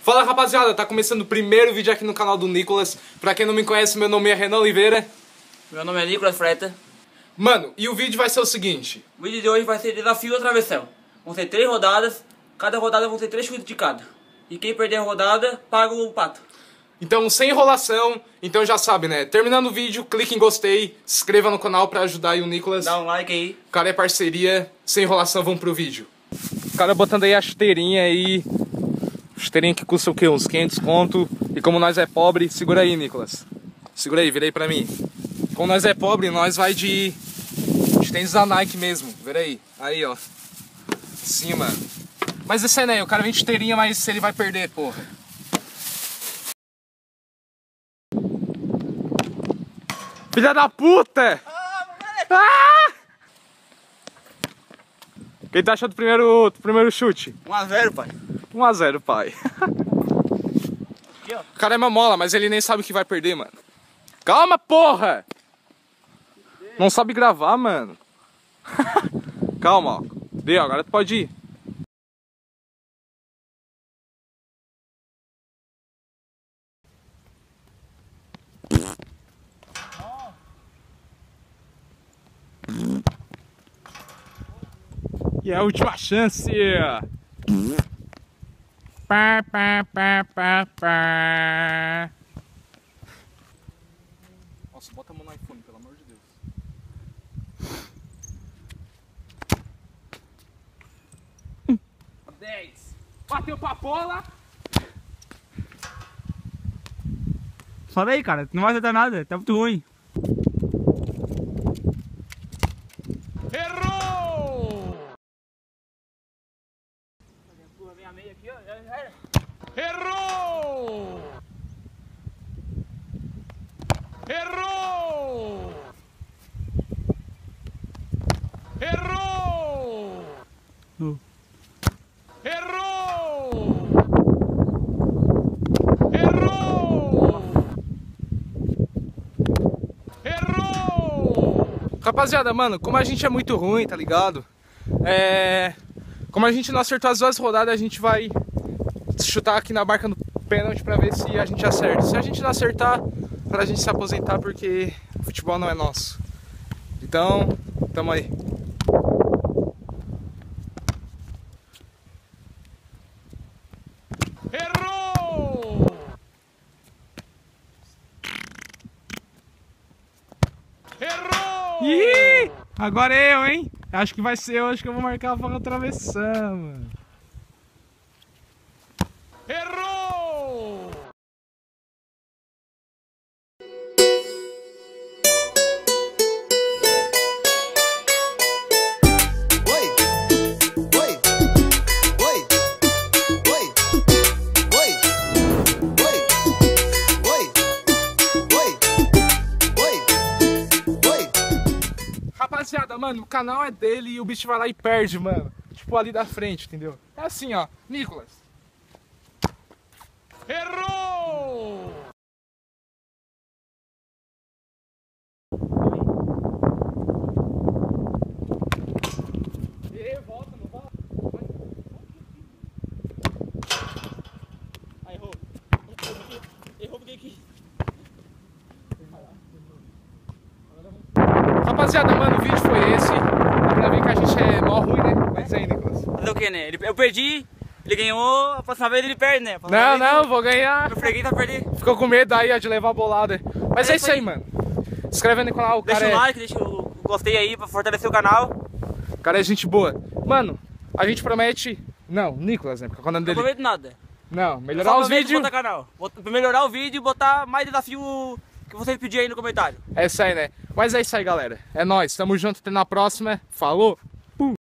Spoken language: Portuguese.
Fala rapaziada, tá começando o primeiro vídeo aqui no canal do Nicolas. Pra quem não me conhece, meu nome é Renan Oliveira. Meu nome é Nicolas Freta. Mano, e o vídeo vai ser o seguinte: O vídeo de hoje vai ser desafio ou travessão. Vão ser 3 rodadas, cada rodada vão ser 3 chutes de cada. E quem perder a rodada, paga o pato. então, sem enrolação, então já sabe, né? Terminando o vídeo, clique em gostei, se inscreva no canal pra ajudar aí o Nicolas. Dá um like aí. O cara é parceria, sem enrolação, vamos pro vídeo. O cara botando aí a chuteirinha aí. Chuteirinha que custa o quê? Uns 500 conto. E como nós é pobre, segura aí, Nicolas. Segura aí, vira aí pra mim. Como nós é pobre, nós vai de tênis da Nike mesmo. Vira aí. Aí, ó. Sim, mano. Mas esse aí, né? O cara vem de chuteirinha, mas ele vai perder, porra. Filha da puta! Ah! Quem tá achando do primeiro chute? 1x0, pai. 1x0, pai. Aqui, ó. O cara é mamola, mas ele nem sabe que vai perder, mano. Calma, porra! Não sabe gravar, mano. Calma, ó. Deu, agora tu pode ir. E é a última chance. Pá, pá, pá, pá, pá. Nossa, bota a mão no iPhone, pelo amor de Deus. Bateu pra bola. Fala aí, cara. Não vai acertar nada. Tá muito ruim. Errou! Minha meia aqui, ó. Já era. Errou! Errou! Errou! Errou! Errou! Errou! Rapaziada, mano, como a gente é muito ruim, tá ligado? Como a gente não acertou as duas rodadas, a gente vai chutar aqui na barca do pênalti pra ver se a gente acerta. Se a gente não acertar, pra gente se aposentar, porque o futebol não é nosso. Então, tamo aí. Errou! Errou! Ih, agora é eu, hein? Acho que vai ser hoje que eu vou marcar a faca travessão, mano. Errou! Rapaziada, mano, o canal é dele e o bicho vai lá e perde, mano. Tipo, ali da frente, entendeu? É assim, ó. Nicolas. Errou! E volta, não volta? Aí, errou. Errou porque aqui. Rapaziada, mano, o vídeo foi esse. Dá pra ver que a gente é mó ruim, né? Mas aí, Nicolas. Fazer o que, né? Eu perdi, ele ganhou, a próxima vez ele perde, né? Não, vou ganhar. Eu freguei, tá perdendo. Ficou com medo aí, ó, de levar a bolada. Mas é isso aí, mano. Se inscreve no canal, o cara Deixa o like, deixa o gostei aí pra fortalecer o canal. O cara é gente boa. Mano, a gente promete... Não, Nicolas, né? Porque quando Não dele... prometo nada. Não, Eu melhorar só os prometo vídeos... botar canal. Melhorar o vídeo e botar mais desafio que vocês pediram aí no comentário. É isso aí, né? Mas é isso aí, galera. É nóis. Tamo junto, até na próxima. Falou!